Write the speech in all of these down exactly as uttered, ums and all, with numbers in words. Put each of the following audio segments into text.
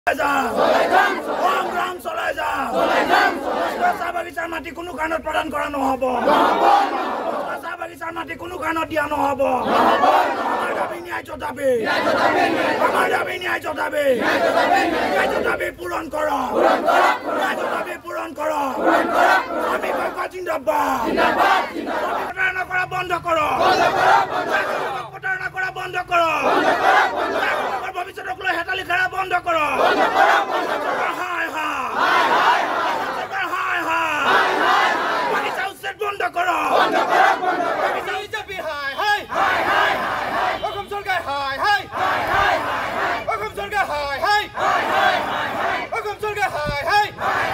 সংগ্রাম চলাই যা চাহ বাগিচাৰ মাটি কোনো কাৰণত প্ৰদান কৰা নহব চাহ বাগিচাৰ মাটি কোনো কাৰণত দিয়া নহব আমাৰ দাবী ন্যায্য দাবী আমাৰ দাবী ন্যায্য দাবী ন্যায্য দাবী পূৰণ কৰক ন্যায্য দাবী পূৰণ কৰক আমি কয় জিন্দাবাদ প্ৰতাৰণা কৰা বন্ধ কৰক প্ৰতাৰণা কৰা বন্ধ কৰক ভৱিষ্যতক লৈ হেতালি খেলা বন্ধ কৰক হাই হাই হাই হাই বাগিচা উচ্ছেদ বন্ধ কৰক বিজেপি হাই হাই অসম চৰকাৰ হাই হাই অসম চৰকাৰ হাই হাই অসম চৰকাৰ হাই হাই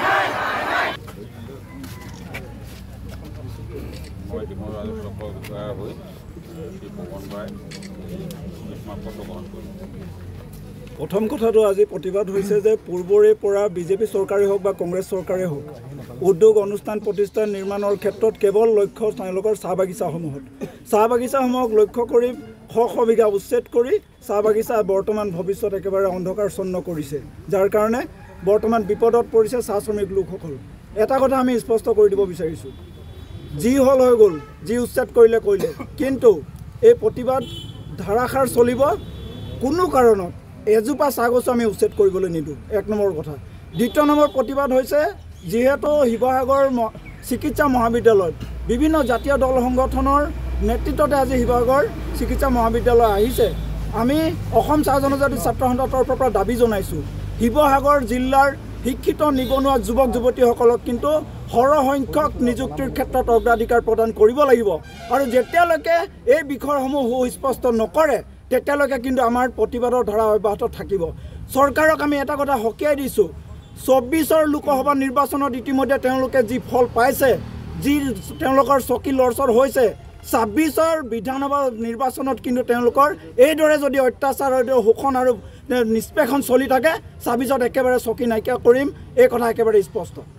মই ডিমৰ ৰাজস্ব বিষয়া হৈ শ্ৰী পৱন ৰায় স্মাৰকপত্ৰ গ্ৰহণ কৰিম। প্ৰথম কথাটো আজি প্ৰতিবাদ হৈছে যে পূৰ্বৰে পৰা বিজেপি চৰকাৰে হওক বা কংগ্ৰেছ চৰকাৰে হওক উদ্যোগ অনুষ্ঠান প্ৰতিষ্ঠান নিৰ্মাণৰ ক্ষেত্ৰত কেৱল লক্ষ্য তেওঁলোকৰ চাহ বাগিচাসমূহত চাহ বাগিচাসমূহক লক্ষ্য কৰি শ শ বিঘা উচ্ছেদ কৰি চাহ বাগিচা বৰ্তমান ভৱিষ্যত একেবাৰে অন্ধকাৰচ্ছন্ন কৰিছে, যাৰ কাৰণে বৰ্তমান বিপদত পৰিছে চাহ শ্ৰমিক লোকসকল। এটা কথা আমি স্পষ্ট কৰি দিব বিচাৰিছোঁ, যি হল হৈ গ'ল, যি উচ্ছেদ কৰিলে কৰিলে, কিন্তু এই প্ৰতিবাদ ধাৰাসাৰ চলিব। কোনো কাৰণত এজোপা চাহগছো আমি উচ্ছেদ কৰিবলৈ নিদিওঁ, এক নম্বৰ কথা। দ্বিতীয় নম্বৰ প্ৰতিবাদ হৈছে, যিহেতু শিৱসাগৰ চিকিৎসা মহাবিদ্যালয়ত বিভিন্ন জাতীয় দল সংগঠনৰ নেতৃত্বতে আজি শিৱসাগৰ চিকিৎসা মহাবিদ্যালয় আহিছে, আমি অসম চাহ জনজাতি ছাত্ৰ সন্থাৰ তৰফৰ পৰা দাবী জনাইছোঁ, শিৱসাগৰ জিলাৰ শিক্ষিত নিবনুৱা যুৱক যুৱতীসকলক কিন্তু সৰহসংখ্যক নিযুক্তিৰ ক্ষেত্ৰত অগ্ৰাধিকাৰ প্ৰদান কৰিব লাগিব। আৰু যেতিয়ালৈকে এই বিষয়সমূহ সুস্পষ্ট নকৰে তেতিয়ালৈকে কিন্তু আমাৰ প্ৰতিবাদৰ ধাৰা অব্যাহত থাকিব। চৰকাৰক আমি এটা কথা সকীয়াই দিছোঁ, চৌব্বিছৰ লোকসভা নিৰ্বাচনত ইতিমধ্যে তেওঁলোকে যি ফল পাইছে, যি তেওঁলোকৰ চকী লৰচৰ হৈছে, ছাব্বিছৰ বিধানসভা নিৰ্বাচনত কিন্তু তেওঁলোকৰ এইদৰে যদি অত্যাচাৰ শোষণ আৰু নিষ্পেষণ চলি থাকে, ছাব্বিছত একেবাৰে চকী নাইকিয়া কৰিম, এই কথা একেবাৰে স্পষ্ট।